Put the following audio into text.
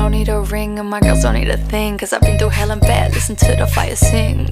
don't need a ring and my girls don't need a thing, cause I've been through hell and back, listen to the fire sing.